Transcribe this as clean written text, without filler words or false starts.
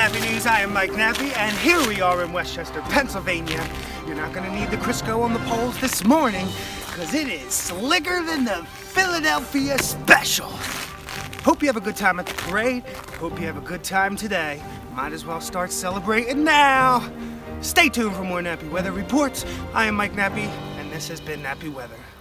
Nappy News, I am Mike Nappy, and here we are in Westchester, Pennsylvania. You're not gonna need the Crisco on the poles this morning, because it is slicker than the Philadelphia Special. Hope you have a good time at the parade. Hope you have a good time today. Might as well start celebrating now. Stay tuned for more Nappy Weather reports. I am Mike Nappy, and this has been Nappy Weather.